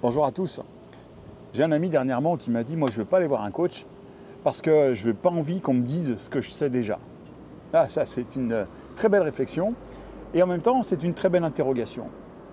Bonjour à tous. J'ai un ami dernièrement qui m'a dit, moi je ne veux pas aller voir un coach parce que je n'ai pas envie qu'on me dise ce que je sais déjà. Ah, ça c'est une très belle réflexion et en même temps c'est une très belle interrogation.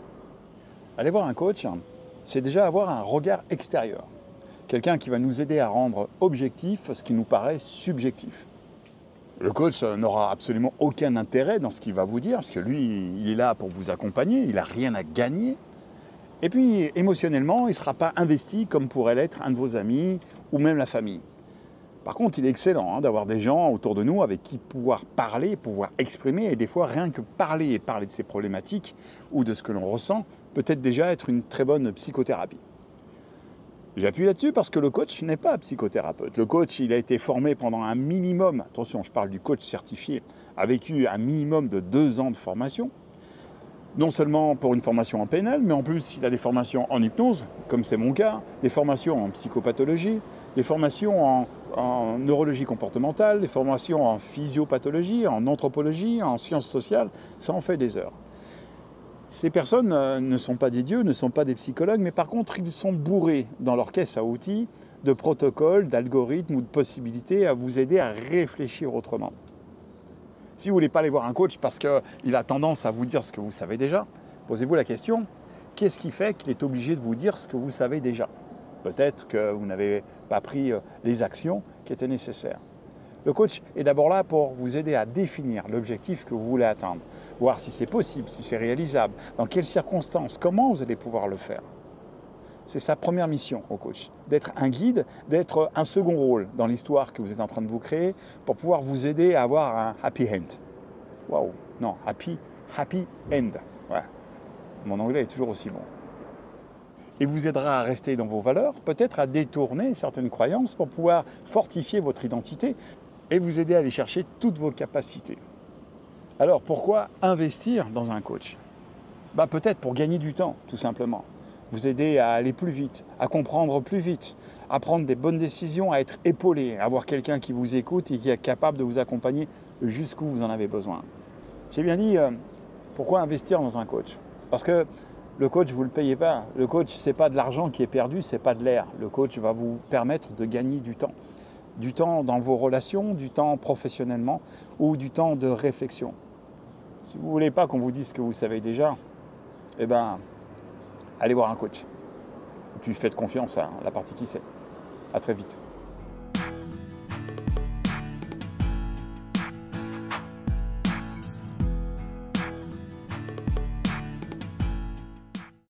Aller voir un coach, c'est déjà avoir un regard extérieur. Quelqu'un qui va nous aider à rendre objectif ce qui nous paraît subjectif. Le coach n'aura absolument aucun intérêt dans ce qu'il va vous dire parce que lui, il est là pour vous accompagner, il n'a rien à gagner. Et puis, émotionnellement, il ne sera pas investi comme pourrait l'être un de vos amis ou même la famille. Par contre, il est excellent d'avoir des gens autour de nous avec qui pouvoir parler, pouvoir exprimer, et des fois, rien que parler et parler de ses problématiques ou de ce que l'on ressent, peut-être déjà être une très bonne psychothérapie. J'appuie là-dessus parce que le coach n'est pas psychothérapeute. Le coach, il a été formé pendant un minimum, attention, je parle du coach certifié, a vécu un minimum de 2 ans de formation. Non seulement pour une formation en PNL, mais en plus il a des formations en hypnose, comme c'est mon cas, des formations en psychopathologie, des formations en neurologie comportementale, des formations en physiopathologie, en anthropologie, en sciences sociales, ça en fait des heures. Ces personnes ne sont pas des dieux, ne sont pas des psychologues, mais par contre ils sont bourrés dans leur caisse à outils de protocoles, d'algorithmes ou de possibilités à vous aider à réfléchir autrement. Si vous ne voulez pas aller voir un coach parce qu'il a tendance à vous dire ce que vous savez déjà, posez-vous la question, qu'est-ce qui fait qu'il est obligé de vous dire ce que vous savez déjà? Peut-être que vous n'avez pas pris les actions qui étaient nécessaires. Le coach est d'abord là pour vous aider à définir l'objectif que vous voulez atteindre, voir si c'est possible, si c'est réalisable, dans quelles circonstances, comment vous allez pouvoir le faire. C'est sa première mission au coach, d'être un guide, d'être un second rôle dans l'histoire que vous êtes en train de vous créer pour pouvoir vous aider à avoir un happy end. Waouh, non, happy end. Ouais. Mon anglais est toujours aussi bon. Il vous aidera à rester dans vos valeurs, peut-être à détourner certaines croyances pour pouvoir fortifier votre identité et vous aider à aller chercher toutes vos capacités. Alors pourquoi investir dans un coach? Peut-être pour gagner du temps, tout simplement. Vous aider à aller plus vite, à comprendre plus vite, à prendre des bonnes décisions, à être épaulé, à avoir quelqu'un qui vous écoute et qui est capable de vous accompagner jusqu'où vous en avez besoin. J'ai bien dit, pourquoi investir dans un coach? Parce que le coach, vous ne le payez pas. Le coach, ce n'est pas de l'argent qui est perdu, ce n'est pas de l'air. Le coach va vous permettre de gagner du temps. Du temps dans vos relations, du temps professionnellement ou du temps de réflexion. Si vous ne voulez pas qu'on vous dise ce que vous savez déjà, allez voir un coach. Et puis faites confiance à la partie qui sait. À très vite.